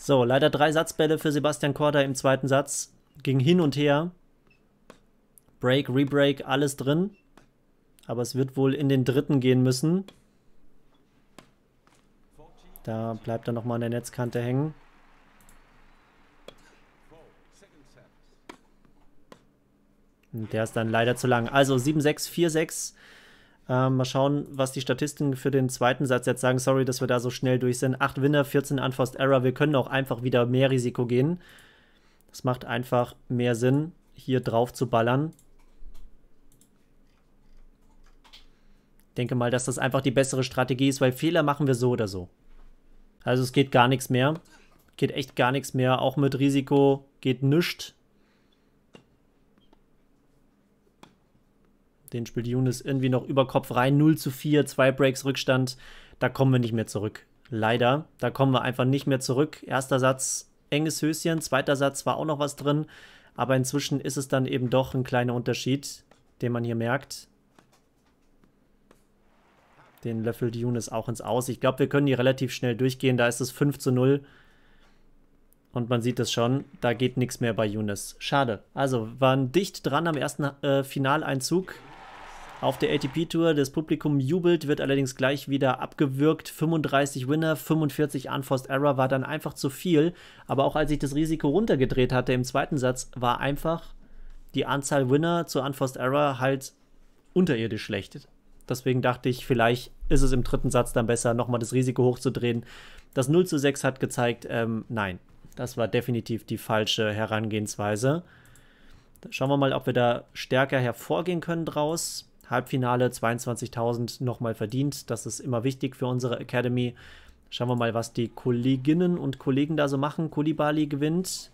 So, leider 3 Satzbälle für Sebastian Korda im zweiten Satz. Ging hin und her. Break, Rebreak, alles drin. Aber es wird wohl in den dritten gehen müssen. Da bleibt er nochmal an der Netzkante hängen. Und der ist dann leider zu lang. Also 7-6, 4-6. Mal schauen, was die Statistiken für den zweiten Satz jetzt sagen. Sorry, dass wir da so schnell durch sind. 8 Winner, 14 Unforced Error. Wir können auch einfach wieder mehr Risiko gehen. Das macht einfach mehr Sinn, hier drauf zu ballern. Ich denke mal, dass das einfach die bessere Strategie ist, weil Fehler machen wir so oder so. Also es geht gar nichts mehr. Geht echt gar nichts mehr. Auch mit Risiko geht nichts. Den spielt Younes irgendwie noch über Kopf rein. 0:4, 2 Breaks Rückstand. Da kommen wir nicht mehr zurück. Leider. Da kommen wir einfach nicht mehr zurück. Erster Satz, enges Höschen. Zweiter Satz war auch noch was drin. Aber inzwischen ist es dann eben doch ein kleiner Unterschied, den man hier merkt. Den löffelt Younes auch ins Aus. Ich glaube, wir können hier relativ schnell durchgehen. Da ist es 5:0. Und man sieht es schon, da geht nichts mehr bei Younes. Schade. Also, waren dicht dran am ersten Finaleinzug auf der ATP-Tour. Das Publikum jubelt, wird allerdings gleich wieder abgewürgt. 35 Winner, 45 Unforced Error war dann einfach zu viel. Aber auch als ich das Risiko runtergedreht hatte im zweiten Satz, war einfach die Anzahl Winner zu Unforced Error halt unterirdisch schlecht. Deswegen dachte ich, vielleicht ist es im dritten Satz dann besser, nochmal das Risiko hochzudrehen. Das 0:6 hat gezeigt, nein, das war definitiv die falsche Herangehensweise. Dann schauen wir mal, ob wir da stärker hervorgehen können draus. Halbfinale 22.000 nochmal verdient. Das ist immer wichtig für unsere Academy. Schauen wir mal, was die Kolleginnen und Kollegen da so machen. Coulibaly gewinnt.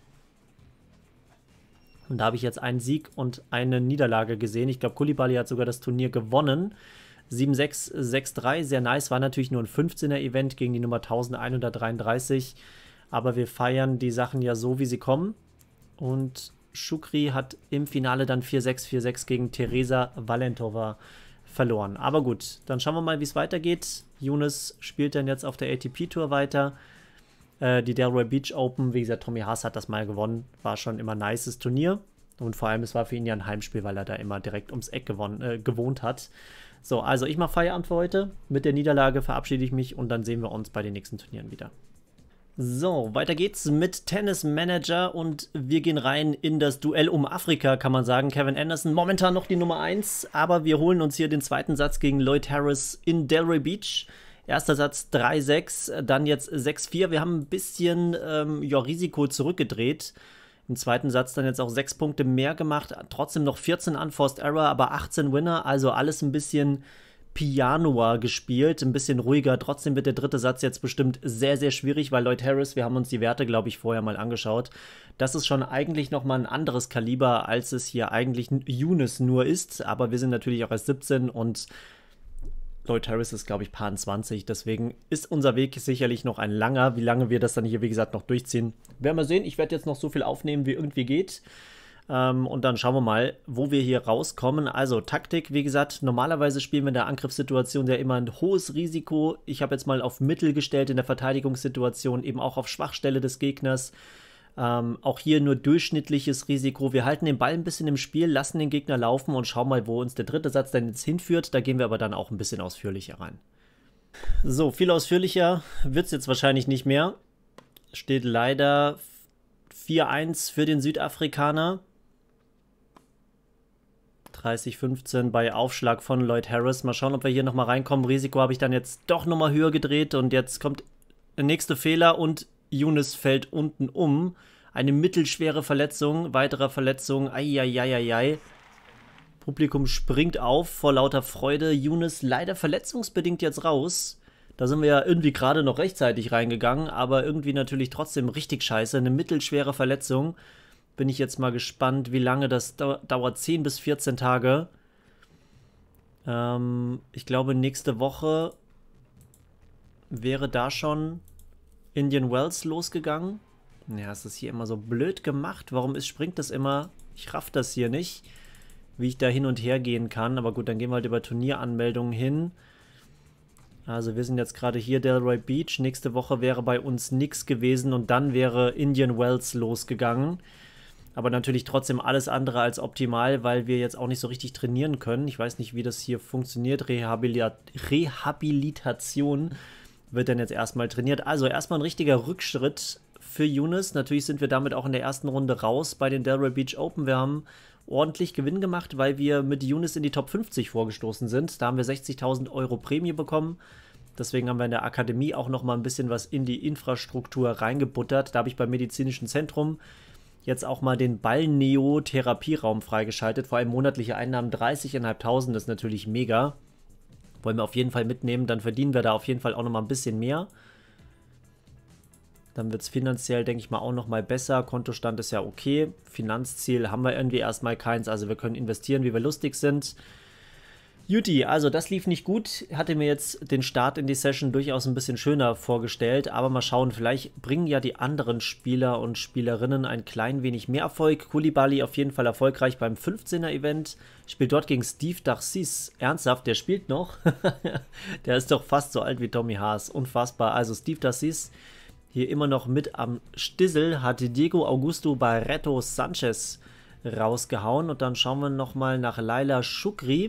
Und da habe ich jetzt einen Sieg und eine Niederlage gesehen. Ich glaube, Coulibaly hat sogar das Turnier gewonnen. 7-6, 6-3, sehr nice. War natürlich nur ein 15er-Event gegen die Nummer 1133. Aber wir feiern die Sachen ja so, wie sie kommen. Und Shukri hat im Finale dann 4-6, 4-6 gegen Teresa Valentova verloren. Aber gut, dann schauen wir mal, wie es weitergeht. Younes spielt dann jetzt auf der ATP-Tour weiter. Die Delray Beach Open, wie gesagt, Tommy Haas hat das mal gewonnen. War schon immer ein nices Turnier. Und vor allem, es war für ihn ja ein Heimspiel, weil er da immer direkt ums Eck gewohnt hat. So, also ich mache Feierabend für heute. Mit der Niederlage verabschiede ich mich und dann sehen wir uns bei den nächsten Turnieren wieder. So, weiter geht's mit Tennis Manager und wir gehen rein in das Duell um Afrika, kann man sagen. Kevin Anderson momentan noch die Nummer 1, aber wir holen uns hier den zweiten Satz gegen Lloyd Harris in Delray Beach. Erster Satz 3-6, dann jetzt 6-4. Wir haben ein bisschen Risiko zurückgedreht. Im zweiten Satz dann jetzt auch 6 Punkte mehr gemacht. Trotzdem noch 14 Unforced Error, aber 18 Winner. Also alles ein bisschen Pianoa gespielt, ein bisschen ruhiger. Trotzdem wird der dritte Satz jetzt bestimmt sehr, sehr schwierig, weil Lloyd Harris, wir haben uns die Werte, glaube ich, vorher mal angeschaut. Das ist schon eigentlich nochmal ein anderes Kaliber, als es hier eigentlich Younes nur ist. Aber wir sind natürlich auch erst 17 und Lloyd Harris ist, glaube ich, Paar 20. Deswegen ist unser Weg sicherlich noch ein langer. Wie lange wir das dann hier, wie gesagt, noch durchziehen, werden wir sehen. Ich werde jetzt noch so viel aufnehmen, wie irgendwie geht. Und dann schauen wir mal, wo wir hier rauskommen. Also Taktik, wie gesagt, normalerweise spielen wir in der Angriffssituation ja immer ein hohes Risiko. Ich habe jetzt mal auf Mittel gestellt in der Verteidigungssituation, eben auch auf Schwachstelle des Gegners. Auch hier nur durchschnittliches Risiko. Wir halten den Ball ein bisschen im Spiel, lassen den Gegner laufen und schauen mal, wo uns der dritte Satz dann jetzt hinführt. Da gehen wir aber dann auch ein bisschen ausführlicher rein. So, viel ausführlicher wird es jetzt wahrscheinlich nicht mehr. Steht leider 4-1 für den Südafrikaner. 30-15 bei Aufschlag von Lloyd Harris. Mal schauen, ob wir hier nochmal reinkommen. Risiko habe ich dann jetzt doch nochmal höher gedreht und jetzt kommt der nächste Fehler und Younes fällt unten um. Eine mittelschwere Verletzung, weiterer Verletzung. Eieieiei. Publikum springt auf vor lauter Freude. Younes leider verletzungsbedingt jetzt raus. Da sind wir ja irgendwie gerade noch rechtzeitig reingegangen, aber irgendwie natürlich trotzdem richtig scheiße. Eine mittelschwere Verletzung. Bin ich jetzt mal gespannt, wie lange das dauert. 10 bis 14 Tage. Ich glaube, nächste Woche wäre da schon Indian Wells losgegangen. Ja, es ist hier immer so blöd gemacht. Warum springt das immer? Ich raff das hier nicht, wie ich da hin und her gehen kann. Aber gut, dann gehen wir halt über Turnieranmeldungen hin. Also wir sind jetzt gerade hier Delray Beach. Nächste Woche wäre bei uns nichts gewesen und dann wäre Indian Wells losgegangen. Aber natürlich trotzdem alles andere als optimal, weil wir jetzt auch nicht so richtig trainieren können. Ich weiß nicht, wie das hier funktioniert. Rehabilitation wird dann jetzt erstmal trainiert. Also erstmal ein richtiger Rückschritt für Younes. Natürlich sind wir damit auch in der ersten Runde raus bei den Delray Beach Open. Wir haben ordentlich Gewinn gemacht, weil wir mit Younes in die Top 50 vorgestoßen sind. Da haben wir 60.000 Euro Prämie bekommen. Deswegen haben wir in der Akademie auch noch mal ein bisschen was in die Infrastruktur reingebuttert. Da habe ich beim medizinischen Zentrum jetzt auch mal den Balneo-Therapieraum freigeschaltet. Vor allem monatliche Einnahmen 30.500, das ist natürlich mega. Wollen wir auf jeden Fall mitnehmen, dann verdienen wir da auf jeden Fall auch noch mal ein bisschen mehr. Dann wird es finanziell, denke ich mal, auch noch mal besser. Kontostand ist ja okay. Finanzziel haben wir irgendwie erstmal keins. Also wir können investieren, wie wir lustig sind. Juti, also das lief nicht gut. Hatte mir jetzt den Start in die Session durchaus ein bisschen schöner vorgestellt. Aber mal schauen, vielleicht bringen ja die anderen Spieler und Spielerinnen ein klein wenig mehr Erfolg. Koulibaly auf jeden Fall erfolgreich beim 15er-Event. Spielt dort gegen Steve Darcis. Ernsthaft, der spielt noch? Der ist doch fast so alt wie Tommy Haas. Unfassbar. Also Steve Darcis hier immer noch mit am Stissel, hat Diego Augusto Barreto Sanchez rausgehauen. Und dann schauen wir nochmal nach Laila Shukri.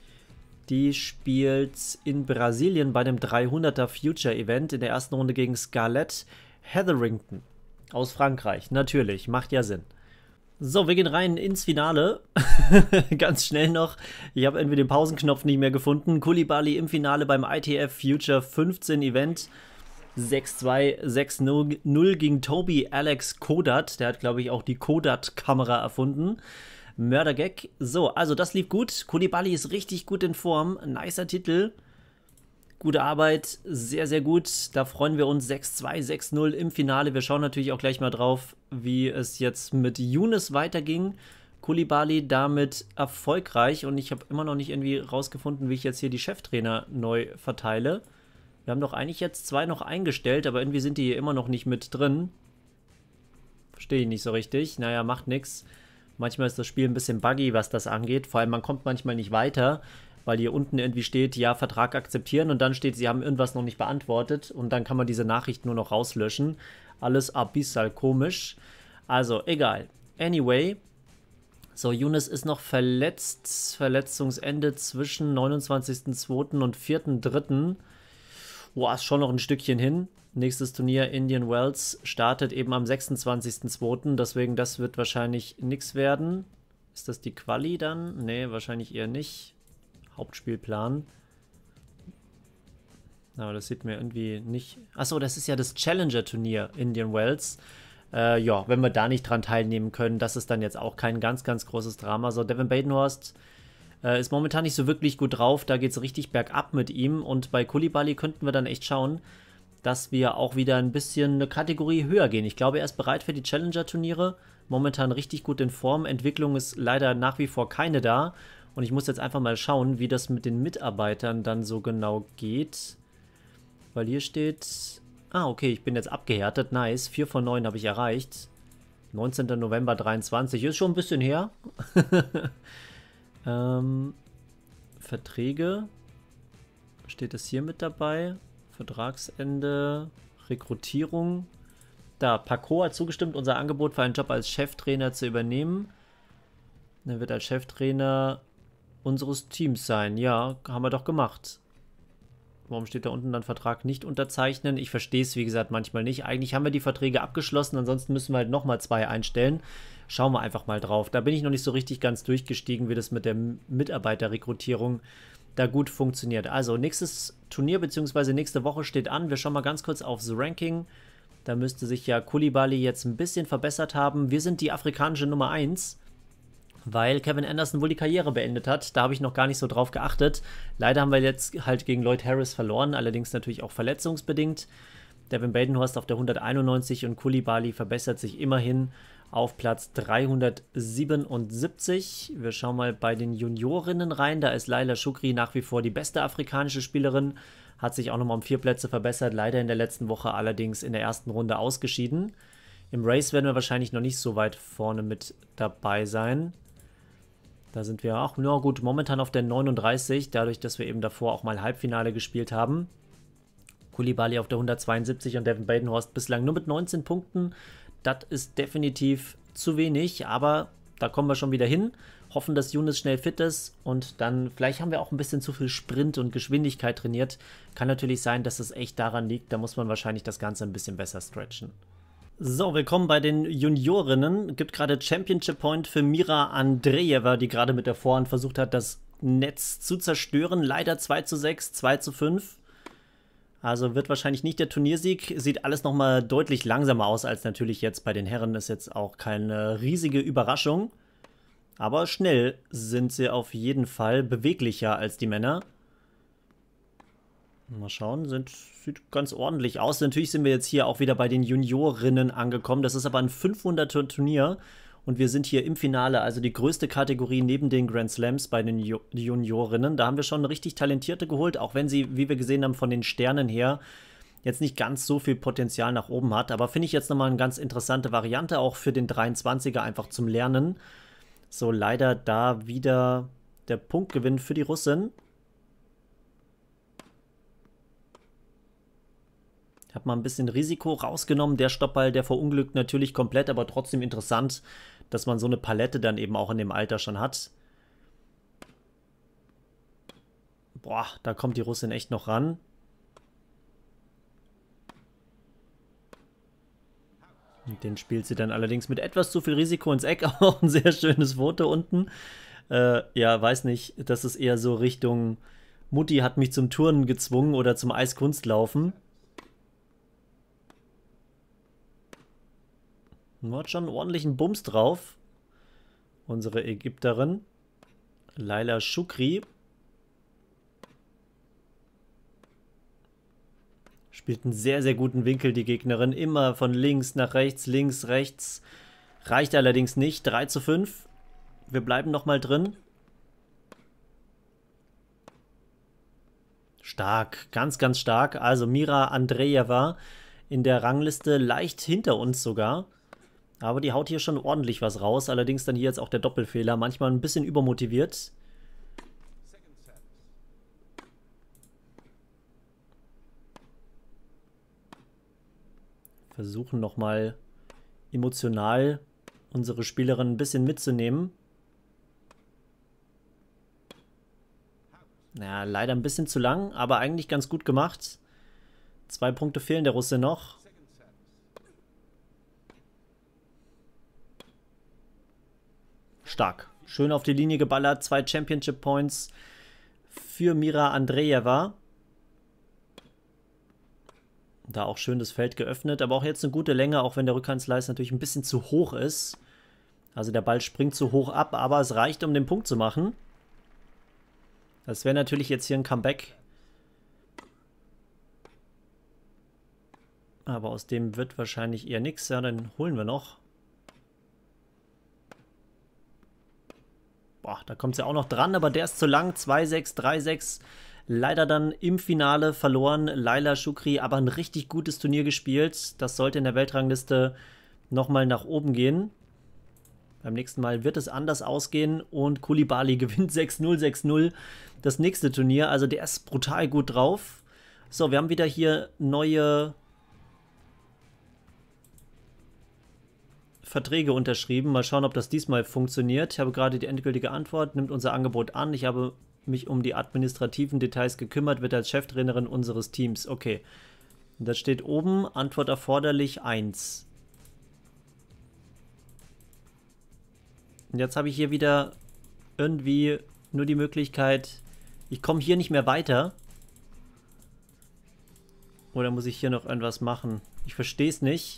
Die spielt in Brasilien bei dem 300er Future Event in der ersten Runde gegen Scarlett Hetherington aus Frankreich. Natürlich, macht ja Sinn. So, wir gehen rein ins Finale. Ganz schnell noch. Ich habe irgendwie den Pausenknopf nicht mehr gefunden. Koulibaly im Finale beim ITF Future 15 Event. 6-2, 6-0 gegen Toby Alex Kodat. Der hat, glaube ich, auch die Kodat-Kamera erfunden. Mördergag. So, also das lief gut. Koulibaly ist richtig gut in Form. Nicer Titel. Gute Arbeit. Sehr, sehr gut. Da freuen wir uns. 6-2, 6-0 im Finale. Wir schauen natürlich auch gleich mal drauf, wie es jetzt mit Younes weiterging. Koulibaly damit erfolgreich. Und ich habe immer noch nicht irgendwie rausgefunden, wie ich jetzt hier die Cheftrainer neu verteile. Wir haben doch eigentlich jetzt 2 noch eingestellt, aber irgendwie sind die hier immer noch nicht mit drin. Verstehe ich nicht so richtig. Naja, macht nichts. Manchmal ist das Spiel ein bisschen buggy, was das angeht. Vor allem, man kommt manchmal nicht weiter, weil hier unten irgendwie steht, ja, Vertrag akzeptieren. Und dann steht, sie haben irgendwas noch nicht beantwortet. Und dann kann man diese Nachricht nur noch rauslöschen. Alles abyssal komisch. Also, egal. Anyway. So, Younes ist noch verletzt. Verletzungsende zwischen 29.02. und 4.03. Boah, ist schon noch ein Stückchen hin. Nächstes Turnier Indian Wells startet eben am 26.02. Deswegen, das wird wahrscheinlich nichts werden. Ist das die Quali dann? Nee, wahrscheinlich eher nicht. Hauptspielplan. Aber das sieht mir irgendwie nicht... Achso, das ist ja das Challenger-Turnier Indian Wells. Ja, wenn wir da nicht dran teilnehmen können, das ist dann jetzt auch kein ganz, ganz großes Drama. So, Devin Badenhorst ist momentan nicht so wirklich gut drauf. Da geht es richtig bergab mit ihm. Und bei Koulibaly könnten wir dann echt schauen, dass wir auch wieder ein bisschen eine Kategorie höher gehen. Ich glaube, er ist bereit für die Challenger-Turniere. Momentan richtig gut in Form. Entwicklung ist leider nach wie vor keine da. Und ich muss jetzt einfach mal schauen, wie das mit den Mitarbeitern dann so genau geht. Weil hier steht... Ah, okay, ich bin jetzt abgehärtet. Nice. 4 von 9 habe ich erreicht. 19. November 23. Ist schon ein bisschen her. Verträge. Steht das hier mit dabei? Vertragsende, Rekrutierung. Da, Paco hat zugestimmt, unser Angebot für einen Job als Cheftrainer zu übernehmen. Er wird als Cheftrainer unseres Teams sein. Ja, haben wir doch gemacht. Warum steht da unten dann Vertrag nicht unterzeichnen? Ich verstehe es, wie gesagt, manchmal nicht. Eigentlich haben wir die Verträge abgeschlossen, ansonsten müssen wir halt nochmal 2 einstellen. Schauen wir einfach mal drauf. Da bin ich noch nicht so richtig ganz durchgestiegen, wie das mit der Mitarbeiterrekrutierung da gut funktioniert. Also nächstes Turnier bzw. nächste Woche steht an. Wir schauen mal ganz kurz aufs Ranking. Da müsste sich ja Koulibaly jetzt ein bisschen verbessert haben. Wir sind die afrikanische Nummer 1, weil Kevin Anderson wohl die Karriere beendet hat. Da habe ich noch gar nicht so drauf geachtet. Leider haben wir jetzt halt gegen Lloyd Harris verloren, allerdings natürlich auch verletzungsbedingt. Devin Badenhorst auf der 191 und Koulibaly verbessert sich immerhin auf Platz 377. Wir schauen mal bei den Juniorinnen rein. Da ist Laila Shukri nach wie vor die beste afrikanische Spielerin. Hat sich auch nochmal um 4 Plätze verbessert. Leider in der letzten Woche allerdings in der ersten Runde ausgeschieden. Im Race werden wir wahrscheinlich noch nicht so weit vorne mit dabei sein. Da sind wir auch, na gut, momentan auf der 39. Dadurch, dass wir eben davor auch mal Halbfinale gespielt haben. Koulibaly auf der 172 und Devin Badenhorst bislang nur mit 19 Punkten. Das ist definitiv zu wenig, aber da kommen wir schon wieder hin. Hoffen, dass Younes schnell fit ist und dann, vielleicht haben wir auch ein bisschen zu viel Sprint und Geschwindigkeit trainiert. Kann natürlich sein, dass es echt daran liegt. Da muss man wahrscheinlich das Ganze ein bisschen besser stretchen. So, willkommen bei den Juniorinnen. Gibt gerade Championship Point für Mira Andreeva, die gerade mit der Vorhand versucht hat, das Netz zu zerstören. Leider 2:6, 2:5. Also wird wahrscheinlich nicht der Turniersieg. Sieht alles nochmal deutlich langsamer aus als natürlich jetzt bei den Herren. Ist jetzt auch keine riesige Überraschung. Aber schnell sind sie auf jeden Fall, beweglicher als die Männer. Mal schauen, sieht ganz ordentlich aus. Natürlich sind wir jetzt hier auch wieder bei den Juniorinnen angekommen. Das ist aber ein 500er Turnier und wir sind hier im Finale, also die größte Kategorie neben den Grand Slams bei den Juniorinnen. Da haben wir schon richtig Talentierte geholt, auch wenn sie, wie wir gesehen haben, von den Sternen her jetzt nicht ganz so viel Potenzial nach oben hat. Aber finde ich jetzt nochmal eine ganz interessante Variante, auch für den 23er einfach zum Lernen. So, leider da wieder der Punktgewinn für die Russin. Ich habe mal ein bisschen Risiko rausgenommen. Der Stoppball, der verunglückt natürlich komplett, aber trotzdem interessant, dass man so eine Palette dann eben auch in dem Alter schon hat. Boah, da kommt die Russin echt noch ran. Und den spielt sie dann allerdings mit etwas zu viel Risiko ins Eck. Auch ein sehr schönes Foto unten. Ja, weiß nicht, das ist eher so Richtung Mutti hat mich zum Turnen gezwungen oder zum Eiskunstlaufen. Hat schon einen ordentlichen Bums drauf. Unsere Ägypterin. Laila Shukri. Spielt einen sehr, sehr guten Winkel, die Gegnerin. Immer von links nach rechts, links, rechts. Reicht allerdings nicht. 3:5. Wir bleiben nochmal drin. Stark, ganz, ganz stark. Also Mira Andreeva in der Rangliste leicht hinter uns sogar. Aber die haut hier schon ordentlich was raus. Allerdings dann hier jetzt auch der Doppelfehler. Manchmal ein bisschen übermotiviert. Versuchen nochmal emotional unsere Spielerin ein bisschen mitzunehmen. Naja, leider ein bisschen zu lang, aber eigentlich ganz gut gemacht. 2 Punkte fehlen der Russe noch. Stark. Schön auf die Linie geballert. 2 Championship Points für Mira Andreeva. Da auch schön das Feld geöffnet, aber auch jetzt eine gute Länge, auch wenn der Rückhandslice natürlich ein bisschen zu hoch ist. Also der Ball springt zu hoch ab, aber es reicht, um den Punkt zu machen. Das wäre natürlich jetzt hier ein Comeback. Aber aus dem wird wahrscheinlich eher nichts. Ja, dann holen wir noch. Boah, da kommt sie ja auch noch dran, aber der ist zu lang. 2:6, 3:6. Leider dann im Finale verloren. Laila Shukri, aber ein richtig gutes Turnier gespielt. Das sollte in der Weltrangliste nochmal nach oben gehen. Beim nächsten Mal wird es anders ausgehen und Koulibaly gewinnt 6:0, 6:0 das nächste Turnier. Also der ist brutal gut drauf. So, wir haben wieder hier neue Verträge unterschrieben. Mal schauen, ob das diesmal funktioniert. Ich habe gerade die endgültige Antwort. Nimmt unser Angebot an. Ich habe mich um die administrativen Details gekümmert, wird als Cheftrainerin unseres Teams. Okay. Und das steht oben. Antwort erforderlich 1. Und jetzt habe ich hier wieder irgendwie nur die Möglichkeit, ich komme hier nicht mehr weiter. Oder muss ich hier noch irgendwas machen? Ich verstehe es nicht.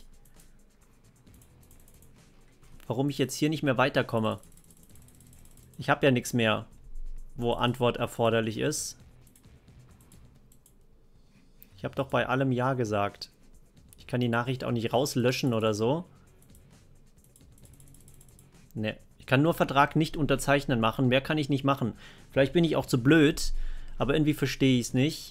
Warum ich jetzt hier nicht mehr weiterkomme. Ich habe ja nichts mehr, wo Antwort erforderlich ist. Ich habe doch bei allem Ja gesagt. Ich kann die Nachricht auch nicht rauslöschen oder so. Ne, ich kann nur Vertrag nicht unterzeichnen machen. Mehr kann ich nicht machen. Vielleicht bin ich auch zu blöd, aber irgendwie verstehe ich es nicht.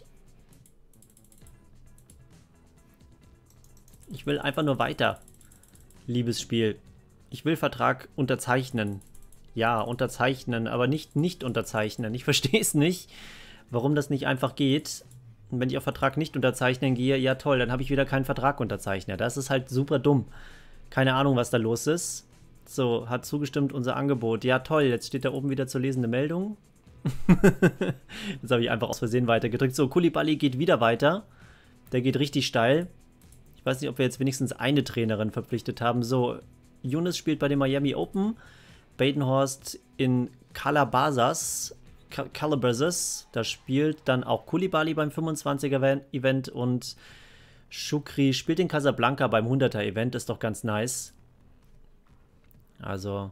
Ich will einfach nur weiter. Liebes Spiel. Ich will Vertrag unterzeichnen. Ja, unterzeichnen, aber nicht unterzeichnen. Ich verstehe es nicht, warum das nicht einfach geht. Und wenn ich auf Vertrag nicht unterzeichnen gehe, ja toll, dann habe ich wieder keinen Vertrag unterzeichnet. Das ist halt super dumm. Keine Ahnung, was da los ist. So, hat zugestimmt unser Angebot. Ja toll, jetzt steht da oben wieder zu lesende Meldung. Jetzt habe ich einfach aus Versehen weitergedrückt. So, Koulibaly geht wieder weiter. Der geht richtig steil. Ich weiß nicht, ob wir jetzt wenigstens eine Trainerin verpflichtet haben. So, Younes spielt bei den Miami Open. Badenhorst in Calabasas. Da spielt dann auch Koulibaly beim 25er-Event und Shukri spielt in Casablanca beim 100er-Event. Ist doch ganz nice. Also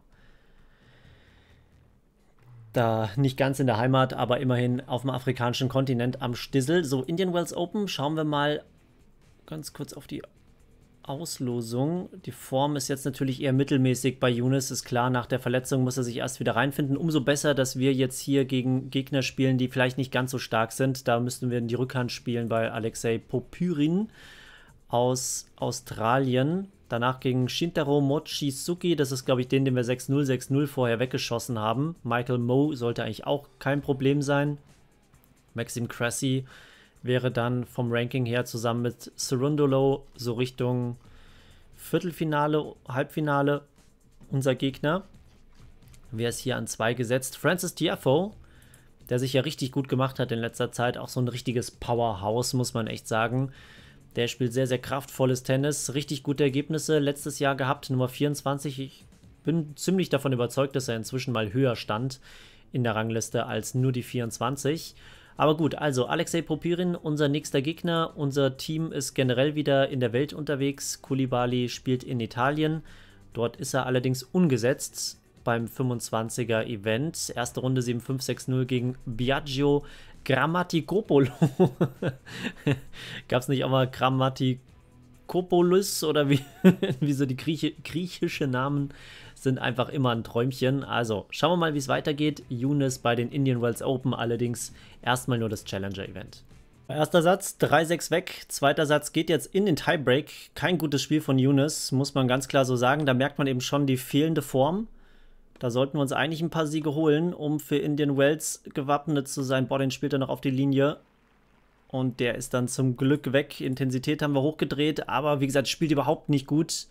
da nicht ganz in der Heimat, aber immerhin auf dem afrikanischen Kontinent am Stissel. So, Indian Wells Open, schauen wir mal ganz kurz auf die Auslosung. Die Form ist jetzt natürlich eher mittelmäßig bei Younes, ist klar, nach der Verletzung muss er sich erst wieder reinfinden. Umso besser, dass wir jetzt hier gegen Gegner spielen, die vielleicht nicht ganz so stark sind. Da müssten wir in die Rückhand spielen bei Alexei Popyrin aus Australien. Danach gegen Shintaro Mochizuki, das ist, glaube ich, den wir 6-0, 6-0 vorher weggeschossen haben. Michael Moe sollte eigentlich auch kein Problem sein. Maxim Cressy wäre dann vom Ranking her zusammen mit Cerundolo so Richtung Viertelfinale, Halbfinale unser Gegner. Wer ist hier an 2 gesetzt? Francis Tiafoe, der sich ja richtig gut gemacht hat in letzter Zeit. Auch so ein richtiges Powerhouse, muss man echt sagen. Der spielt sehr, sehr kraftvolles Tennis. Richtig gute Ergebnisse letztes Jahr gehabt, Nummer 24. Ich bin ziemlich davon überzeugt, dass er inzwischen mal höher stand in der Rangliste als nur die 24. Aber gut, also Alexei Popyrin, unser nächster Gegner. Unser Team ist generell wieder in der Welt unterwegs. Koulibaly spielt in Italien. Dort ist er allerdings ungesetzt beim 25er-Event. Erste Runde 7-5, 6-0 gegen Biagio Grammatikopoulos. Gab es nicht auch mal Grammatikopoulos oder wie so die griechische Namen sind einfach immer ein Träumchen. Also schauen wir mal, wie es weitergeht. Younes bei den Indian Wells Open, allerdings erstmal nur das Challenger-Event. Erster Satz, 3-6 weg. Zweiter Satz geht jetzt in den Tiebreak. Kein gutes Spiel von Younes, muss man ganz klar so sagen. Da merkt man eben schon die fehlende Form. Da sollten wir uns eigentlich ein paar Siege holen, um für Indian Wells gewappnet zu sein. Boah, den spielt er noch auf die Linie. Und der ist dann zum Glück weg. Intensität haben wir hochgedreht, aber wie gesagt, spielt überhaupt nicht gut.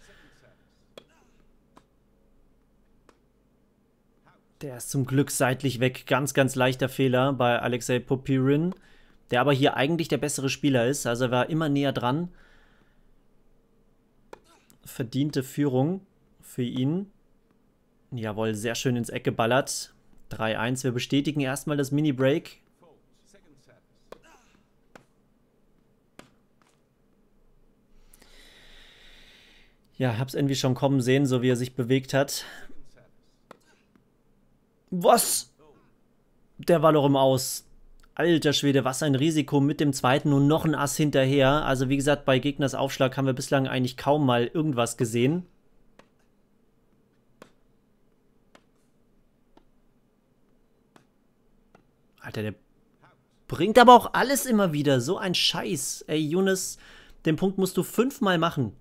Der ist zum Glück seitlich weg. Ganz, ganz leichter Fehler bei Alexei Popyrin, der aber hier eigentlich der bessere Spieler ist. Also er war immer näher dran. Verdiente Führung für ihn. Jawohl, sehr schön ins Eck geballert. 3-1. Wir bestätigen erstmal das Mini-Break. Ja, hab's irgendwie schon kommen sehen, so wie er sich bewegt hat. Was? Der war doch im Aus. Alter Schwede, was ein Risiko mit dem zweiten und noch ein Ass hinterher. Also wie gesagt, bei Gegners Aufschlag haben wir bislang eigentlich kaum mal irgendwas gesehen. Alter, der bringt aber auch alles immer wieder. So ein Scheiß. Ey, Younes, den Punkt musst du 5-mal machen.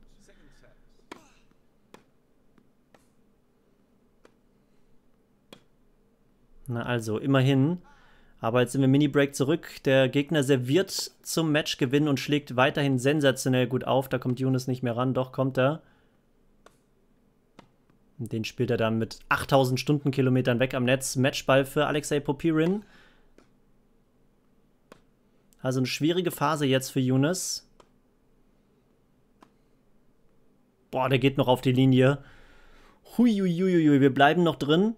Na also, immerhin. Aber jetzt sind wir Mini-Break zurück. Der Gegner serviert zum Matchgewinn und schlägt weiterhin sensationell gut auf. Da kommt Younes nicht mehr ran. Doch, kommt er. Den spielt er dann mit 8000 Stundenkilometern weg am Netz. Matchball für Alexei Popyrin. Also eine schwierige Phase jetzt für Younes. Boah, der geht noch auf die Linie. Huiuiuiui, wir bleiben noch drin.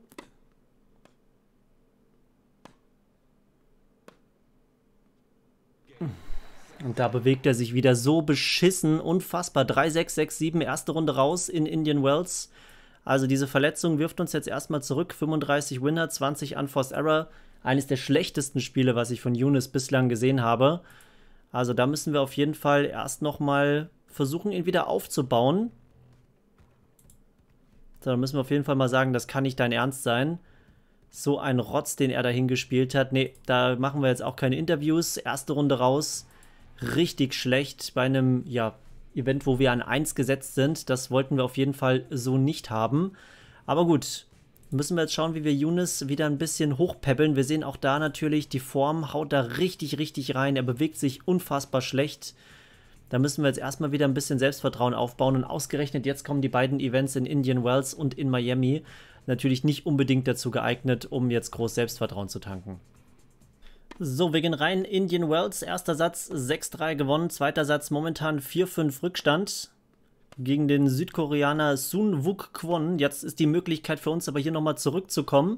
Und da bewegt er sich wieder so beschissen, unfassbar. 3-6, 6-7, erste Runde raus in Indian Wells. Also diese Verletzung wirft uns jetzt erstmal zurück. 35 Winner, 20 Unforced Error. Eines der schlechtesten Spiele, was ich von Younes bislang gesehen habe. Also da müssen wir auf jeden Fall erst nochmal versuchen, ihn wieder aufzubauen. So, da müssen wir auf jeden Fall mal sagen, das kann nicht dein Ernst sein. So ein Rotz, den er dahin gespielt hat. Nee, da machen wir jetzt auch keine Interviews. Erste Runde raus. Richtig schlecht bei einem, ja, Event, wo wir an 1 gesetzt sind. Das wollten wir auf jeden Fall so nicht haben. Aber gut, Müssen wir jetzt schauen, wie wir Younes wieder ein bisschen hochpeppeln. Wir sehen auch da natürlich, die Form haut da richtig, richtig rein. Er bewegt sich unfassbar schlecht. Da müssen wir jetzt erstmal wieder ein bisschen Selbstvertrauen aufbauen. Und ausgerechnet jetzt kommen die beiden Events in Indian Wells und in Miami. Natürlich nicht unbedingt dazu geeignet, um jetzt groß Selbstvertrauen zu tanken. So, wir gehen rein. Indian Wells, erster Satz 6-3 gewonnen. Zweiter Satz momentan 4-5 Rückstand. Gegen den Südkoreaner Sun Wook Kwon. Jetzt ist die Möglichkeit für uns aber hier nochmal zurückzukommen.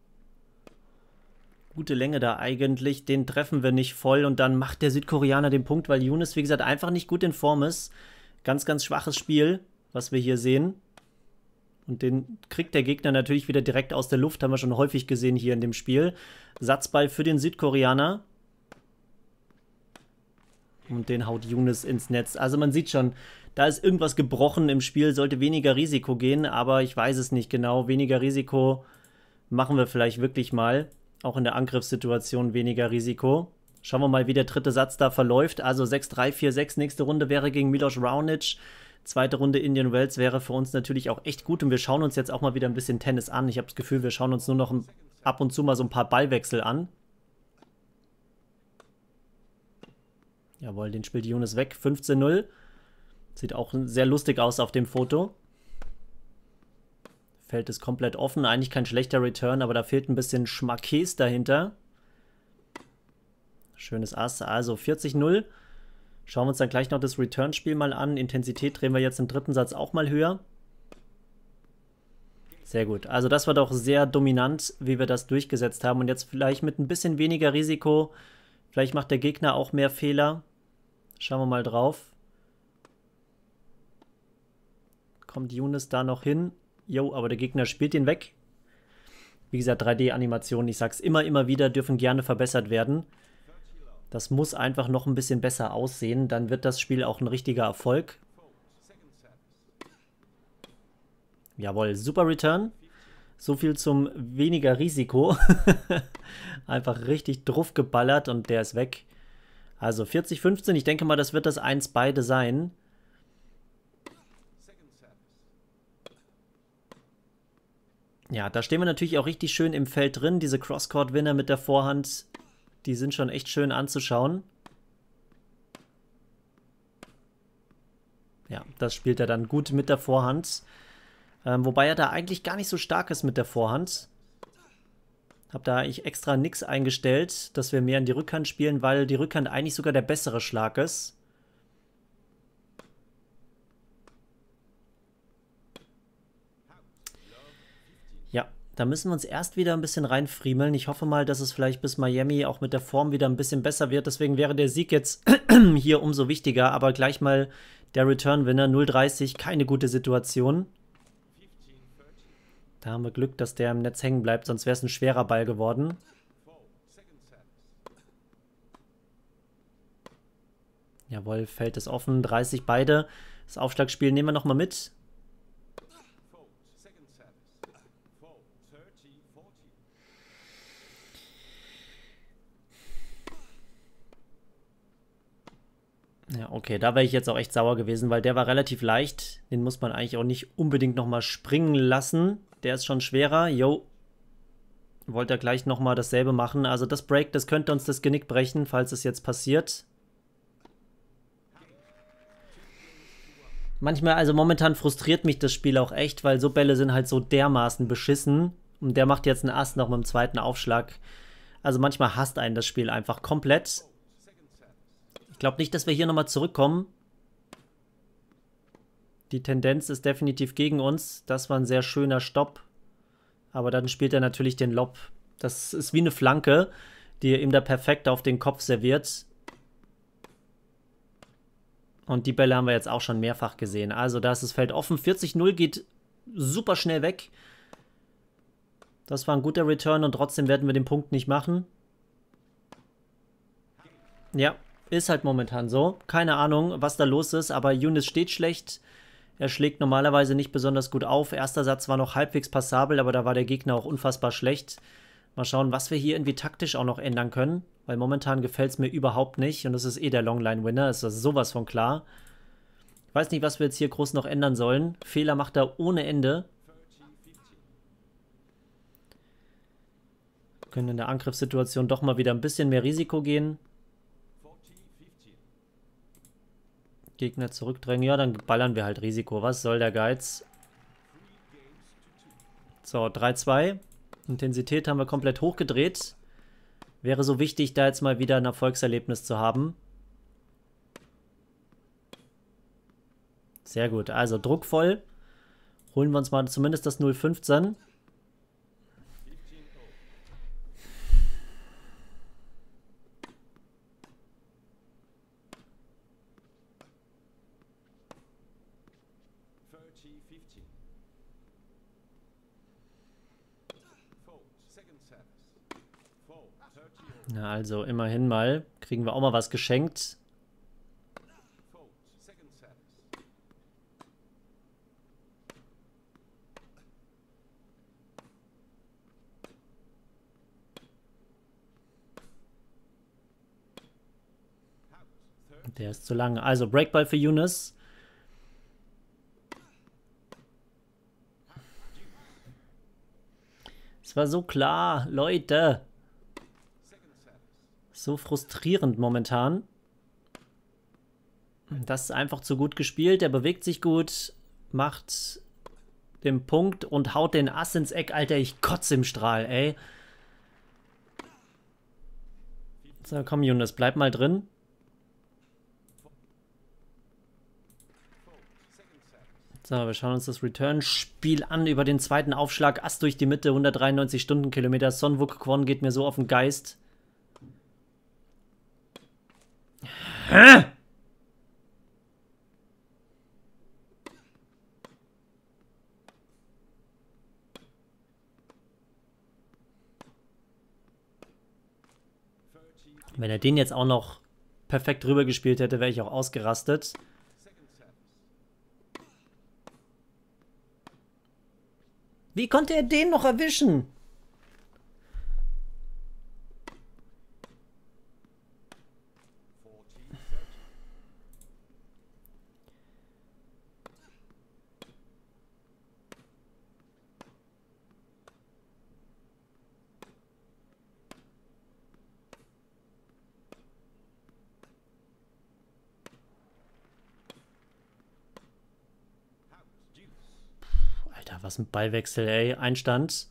Gute Länge da eigentlich. Den treffen wir nicht voll. Und dann macht der Südkoreaner den Punkt, weil Younes, wie gesagt, einfach nicht gut in Form ist. Ganz, ganz schwaches Spiel, was wir hier sehen. Und den kriegt der Gegner natürlich wieder direkt aus der Luft. Haben wir schon häufig gesehen hier in dem Spiel. Satzball für den Südkoreaner. Und den haut Younes ins Netz. Also man sieht schon, da ist irgendwas gebrochen im Spiel, sollte weniger Risiko gehen, aber ich weiß es nicht genau. Weniger Risiko machen wir vielleicht wirklich mal. Auch in der Angriffssituation weniger Risiko. Schauen wir mal, wie der dritte Satz da verläuft. Also 6-3, 4-6. Nächste Runde wäre gegen Milos Raonic. Zweite Runde Indian Wells wäre für uns natürlich auch echt gut. Und wir schauen uns jetzt auch mal wieder ein bisschen Tennis an. Ich habe das Gefühl, wir schauen uns nur noch ab und zu mal so ein paar Ballwechsel an. Jawohl, den spielt Younes weg. 15-0. Sieht auch sehr lustig aus auf dem Foto. Feld ist komplett offen. Eigentlich kein schlechter Return, aber da fehlt ein bisschen Schmackes dahinter. Schönes Ass. Also 40-0. Schauen wir uns dann gleich noch das Return-Spiel mal an. Intensität drehen wir jetzt im dritten Satz auch mal höher. Sehr gut. Also das war doch sehr dominant, wie wir das durchgesetzt haben. Und jetzt vielleicht mit ein bisschen weniger Risiko. Vielleicht macht der Gegner auch mehr Fehler. Schauen wir mal drauf. Kommt Younes da noch hin? Jo, aber der Gegner spielt ihn weg. Wie gesagt, 3D-Animationen, ich sag's immer wieder, dürfen gerne verbessert werden. Das muss einfach noch ein bisschen besser aussehen. Dann wird das Spiel auch ein richtiger Erfolg. Jawohl, super Return. So viel zum weniger Risiko. Einfach richtig drauf geballert und der ist weg. Also 40-15, ich denke mal, das wird das 1 beide sein. Ja, da stehen wir natürlich auch richtig schön im Feld drin. Diese Crosscourt-Winner mit der Vorhand, die sind schon echt schön anzuschauen. Ja, das spielt er dann gut mit der Vorhand. Wobei er da eigentlich gar nicht so stark ist mit der Vorhand. Hab da eigentlich extra nichts eingestellt, dass wir mehr in die Rückhand spielen, weil die Rückhand eigentlich sogar der bessere Schlag ist. Ja, da müssen wir uns erst wieder ein bisschen reinfriemeln. Ich hoffe mal, dass es vielleicht bis Miami auch mit der Form wieder ein bisschen besser wird. Deswegen wäre der Sieg jetzt hier umso wichtiger. Aber gleich mal der Return-Winner, 0:30, keine gute Situation. Da haben wir Glück, dass der im Netz hängen bleibt, sonst wäre es ein schwerer Ball geworden. Jawohl, Feld ist offen, 30 beide. Das Aufschlagspiel nehmen wir nochmal mit. Ja, okay, da wäre ich jetzt auch echt sauer gewesen, weil der war relativ leicht. Den muss man eigentlich auch nicht unbedingt nochmal springen lassen. Der ist schon schwerer. Jo. Wollte er gleich nochmal dasselbe machen. Also das Break, das könnte uns das Genick brechen, falls es jetzt passiert. Manchmal, also momentan frustriert mich das Spiel auch echt, weil so Bälle sind halt so dermaßen beschissen. Und der macht jetzt einen Ass noch mit dem zweiten Aufschlag. Also manchmal hasst einen das Spiel einfach komplett. Ich glaube nicht, dass wir hier nochmal zurückkommen. Die Tendenz ist definitiv gegen uns. Das war ein sehr schöner Stopp. Aber dann spielt er natürlich den Lob. Das ist wie eine Flanke, die er ihm da perfekt auf den Kopf serviert. Und die Bälle haben wir jetzt auch schon mehrfach gesehen. Also da ist das Feld offen. 40-0 geht super schnell weg. Das war ein guter Return und trotzdem werden wir den Punkt nicht machen. Ja, ist halt momentan so. Keine Ahnung, was da los ist, aber Younes steht schlecht. Er schlägt normalerweise nicht besonders gut auf. Erster Satz war noch halbwegs passabel, aber da war der Gegner auch unfassbar schlecht. Mal schauen, was wir hier irgendwie taktisch auch noch ändern können, weil momentan gefällt es mir überhaupt nicht und das ist eh der Longline-Winner, ist das sowas von klar. Ich weiß nicht, was wir jetzt hier groß noch ändern sollen. Fehler macht er ohne Ende. Können in der Angriffssituation doch mal wieder ein bisschen mehr Risiko gehen. Gegner zurückdrängen. Ja, dann ballern wir halt Risiko. Was soll der Geiz? So, 3-2. Intensität haben wir komplett hochgedreht. Wäre so wichtig, da jetzt mal wieder ein Erfolgserlebnis zu haben. Sehr gut. Also druckvoll. Holen wir uns mal zumindest das 0-15. Na also, immerhin mal. Kriegen wir auch mal was geschenkt. Der ist zu lang. Also, Breakball für Younes. Es war so klar, Leute. So frustrierend momentan. Das ist einfach zu gut gespielt. Er bewegt sich gut, macht den Punkt und haut den Ass ins Eck. Alter, ich kotze im Strahl, ey. So, komm, Younes, bleib mal drin. So, wir schauen uns das Return-Spiel an über den zweiten Aufschlag. Ass durch die Mitte, 193 Stundenkilometer. Son Wook-Kwon geht mir so auf den Geist. Hä? Wenn er den jetzt auch noch perfekt rüber gespielt hätte, wäre ich auch ausgerastet. Wie konnte er den noch erwischen? Alter, was ein Ballwechsel, ey. Einstand.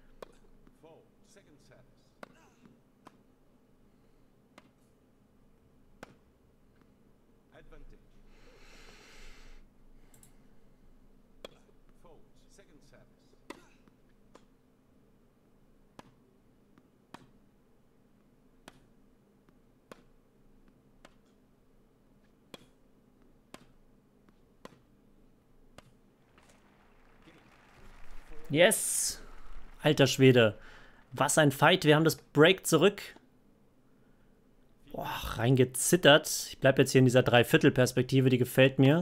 Yes! Alter Schwede. Was ein Fight. Wir haben das Break zurück. Boah, reingezittert. Ich bleibe jetzt hier in dieser Dreiviertel-Perspektive. Die gefällt mir.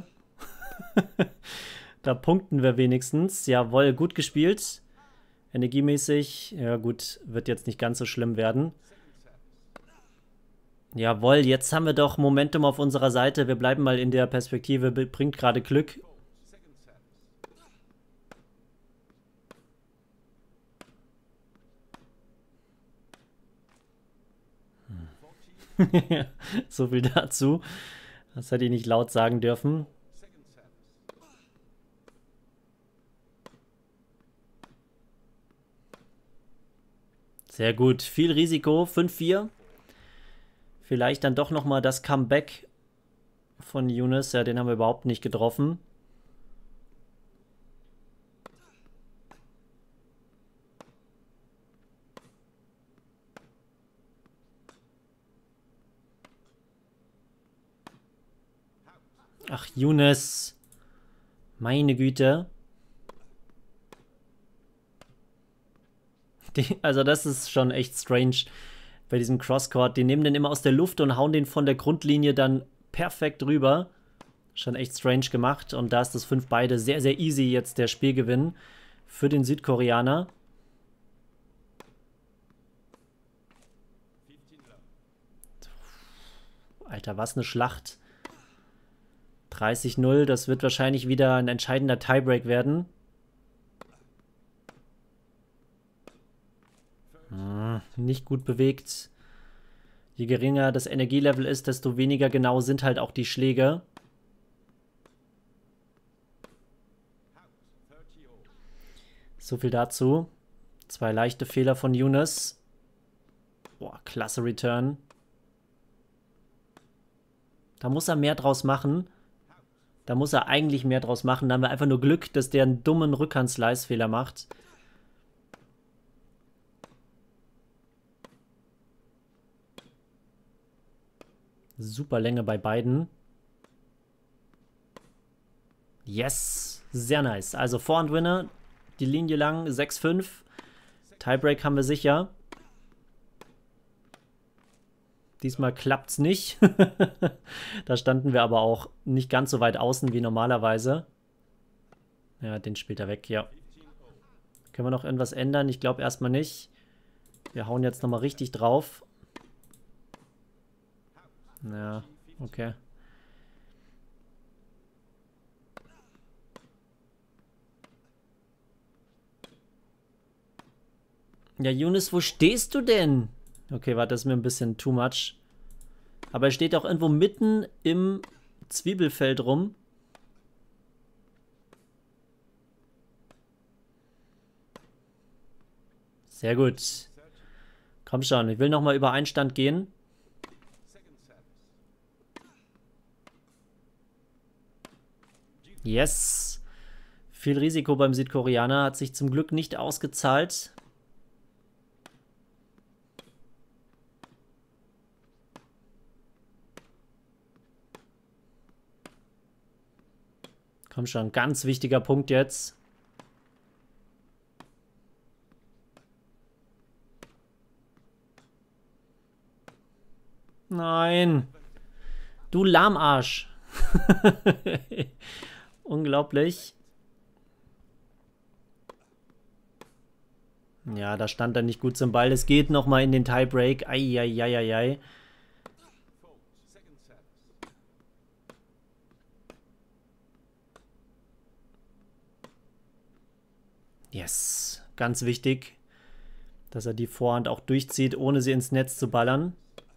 Da punkten wir wenigstens. Jawohl, gut gespielt. Energiemäßig. Ja gut, wird jetzt nicht ganz so schlimm werden. Jawohl, jetzt haben wir doch Momentum auf unserer Seite. Wir bleiben mal in der Perspektive. Bringt gerade Glück. So viel dazu. Das hätte ich nicht laut sagen dürfen. Sehr gut. Viel Risiko. 5-4. Vielleicht dann doch nochmal das Comeback von Younes. Ja, den haben wir überhaupt nicht getroffen. Ach, Younes. Meine Güte. Also das ist schon echt strange bei diesem Crosscourt. Die nehmen den immer aus der Luft und hauen den von der Grundlinie dann perfekt rüber. Schon echt strange gemacht. Und da ist das 5 beide sehr, sehr easy jetzt der Spielgewinn für den Südkoreaner. Alter, was eine Schlacht. 30-0, das wird wahrscheinlich wieder ein entscheidender Tiebreak werden. Nicht gut bewegt. Je geringer das Energielevel ist, desto weniger genau sind halt auch die Schläge. So viel dazu. 2 leichte Fehler von Younes. Boah, klasse Return. Da muss er mehr draus machen. Da muss er eigentlich mehr draus machen. Da haben wir einfach nur Glück, dass der einen dummen Rückhand-Slice-Fehler macht. Super Länge bei beiden. Yes, sehr nice. Also Vorhand-Winner, die Linie lang, 6-5. Tiebreak haben wir sicher. Diesmal klappt's nicht. Da standen wir aber auch nicht ganz so weit außen wie normalerweise. Ja, den spielt er weg, ja. Können wir noch irgendwas ändern? Ich glaube erstmal nicht. Wir hauen jetzt nochmal richtig drauf. Ja, okay. Ja, Younes, wo stehst du denn? Okay, warte, das ist mir ein bisschen too much. Aber er steht auch irgendwo mitten im Zwiebelfeld rum. Sehr gut. Komm schon, ich will nochmal über Einstand gehen. Yes. Viel Risiko beim Südkoreaner, hat sich zum Glück nicht ausgezahlt. Komm schon, ganz wichtiger Punkt jetzt. Nein. Du Lahmarsch. Unglaublich. Ja, da stand er nicht gut zum Ball. Es geht nochmal in den Tiebreak. Eieieiei. Yes. Ganz wichtig, dass er die Vorhand auch durchzieht, ohne sie ins Netz zu ballern.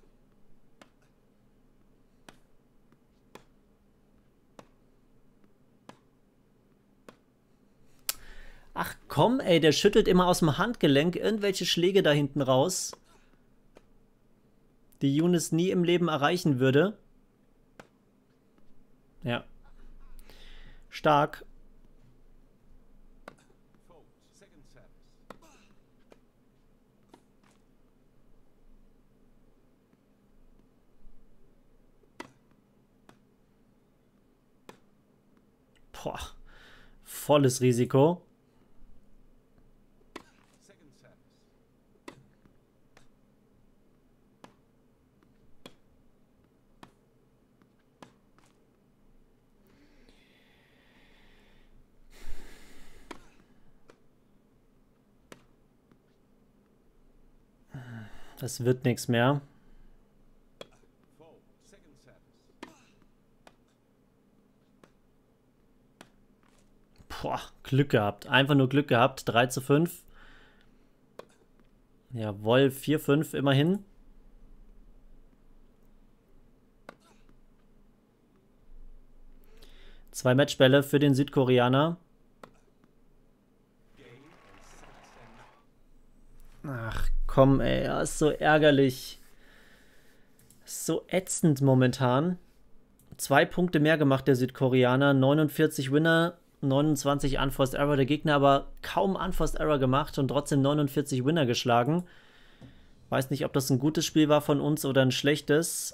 Ach komm, ey, der schüttelt immer aus dem Handgelenk irgendwelche Schläge da hinten raus, die Younes nie im Leben erreichen würde. Ja. Stark. Boah. Volles Risiko. Das wird nichts mehr. Boah, Glück gehabt. Einfach nur Glück gehabt. 3:5. Jawohl, 4:5 immerhin. Zwei Matchbälle für den Südkoreaner. Ach komm, ey, das ist so ärgerlich. So ätzend momentan. 2 Punkte mehr gemacht, der Südkoreaner. 49 Winner, 29 Unforced Error. Der Gegner aber kaum Unforced Error gemacht und trotzdem 49 Winner geschlagen. Weiß nicht, ob das ein gutes Spiel war von uns oder ein schlechtes.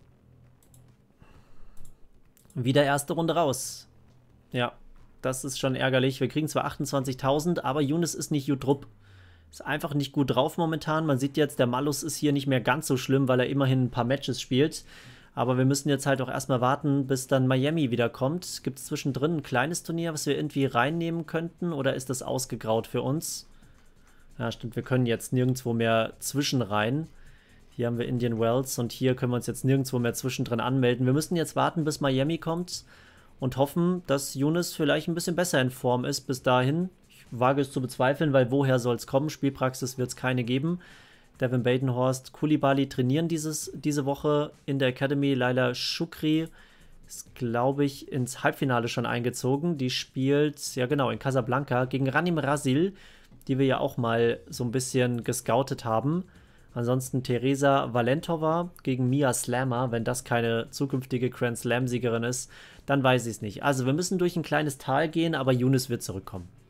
Wieder erste Runde raus. Ja, das ist schon ärgerlich. Wir kriegen zwar 28.000, aber Younes ist nicht Jutrup. Ist einfach nicht gut drauf momentan. Man sieht jetzt, der Malus ist hier nicht mehr ganz so schlimm, weil er immerhin ein paar Matches spielt. Aber wir müssen jetzt halt auch erstmal warten, bis dann Miami wiederkommt. Gibt es zwischendrin ein kleines Turnier, was wir irgendwie reinnehmen könnten? Oder ist das ausgegraut für uns? Ja, stimmt, wir können jetzt nirgendwo mehr zwischen rein. Hier haben wir Indian Wells und hier können wir uns jetzt nirgendwo mehr zwischendrin anmelden. Wir müssen jetzt warten, bis Miami kommt und hoffen, dass Younes vielleicht ein bisschen besser in Form ist bis dahin. Ich wage es zu bezweifeln, weil woher soll es kommen? Spielpraxis wird es keine geben. Devin Badenhorst, Koulibaly trainieren diese Woche in der Academy. Laila Shukri ist, glaube ich, ins Halbfinale schon eingezogen. Die spielt, ja genau, in Casablanca gegen Ranim Rasil, die wir ja auch mal so ein bisschen gescoutet haben. Ansonsten Teresa Valentova gegen Mia Slammer. Wenn das keine zukünftige Grand Slam-Siegerin ist, dann weiß ich es nicht. Also wir müssen durch ein kleines Tal gehen, aber Younes wird zurückkommen.